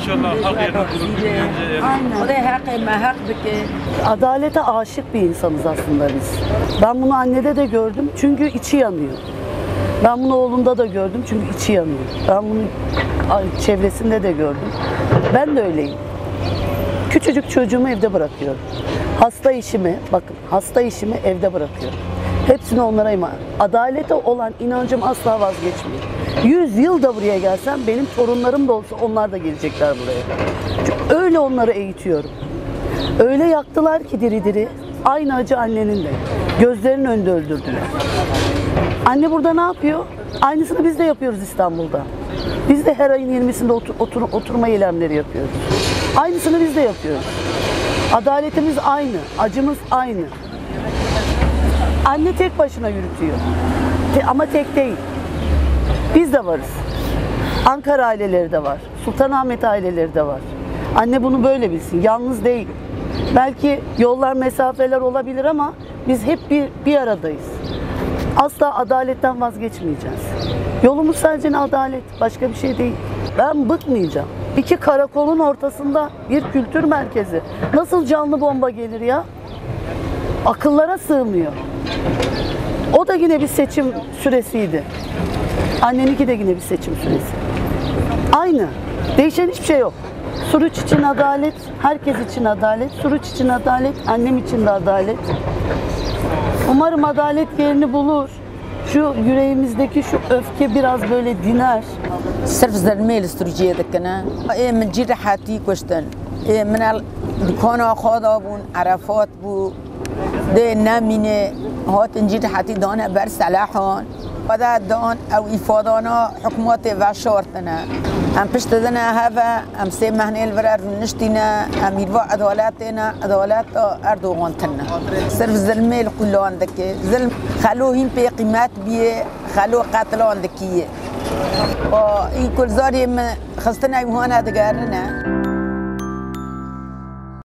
İnşallah hak yerine bulur. Aynen. O da hak ma hak bike. Adalete aşık bir insanız aslında biz. Ben bunu annede de gördüm çünkü içi yanıyor. Ben bunu oğlumda da gördüm çünkü içi yanıyor. Ben bunu çevresinde de gördüm. Ben de öyleyim. Küçücük çocuğumu evde bırakıyorum. Hasta işimi, bakın hasta işimi evde bırakıyorum. Hepsini onlara emanet. Adalete olan inancım asla vazgeçmiyor. 100 yıl da buraya gelsem benim torunlarım da olsa onlar da gelecekler buraya. Çünkü öyle onları eğitiyorum. Öyle yaktılar ki diri diri. Aynı acı annenin de. Gözlerinin önünde öldürdüler. Anne burada ne yapıyor? Aynısını biz de yapıyoruz İstanbul'da. Biz de her ayın 20'sinde oturma eylemleri yapıyoruz. Aynısını biz de yapıyoruz. Adaletimiz aynı, acımız aynı. Anne tek başına yürütüyor. Ama tek değil. Biz de varız. Ankara aileleri de var. Sultanahmet aileleri de var. Anne bunu böyle bilsin. Yalnız değil. Belki yollar, mesafeler olabilir ama biz hep bir aradayız. Asla adaletten vazgeçmeyeceğiz. Yolumuz sadece adalet. Başka bir şey değil. Ben bıkmayacağım. 2 karakolun ortasında bir kültür merkezi. Nasıl canlı bomba gelir ya? Akıllara sığmıyor. O da yine bir seçim süresiydi. Anneninki de yine bir seçim süresi. Aynı. Değişen hiçbir şey yok. Suruç için adalet, herkes için adalet. Suruç için adalet, annem için de adalet. Umarım adalet yerini bulur. Şu yüreğimizdeki şu öfke biraz böyle diner. صرف زلمه الاستروجيه دكنا ايه من جير حاتي كشتن ايه من دكان خدا بون عرفات بو ده نامینه هات انجیر حتی دانه بر سلاحان بدا دان او ایفادانا حکومت و شورتنا ام پشت دنا هوا ام سه مهنه الورر نشتینا امیروا عدالتنا عدالت اردوغان تنا صرف ظلمه القلان دکه ظلم خلو هین پی قیمت بیه خلو قتلان دکیه این کل زاری خستنا ایوهانا دگرنه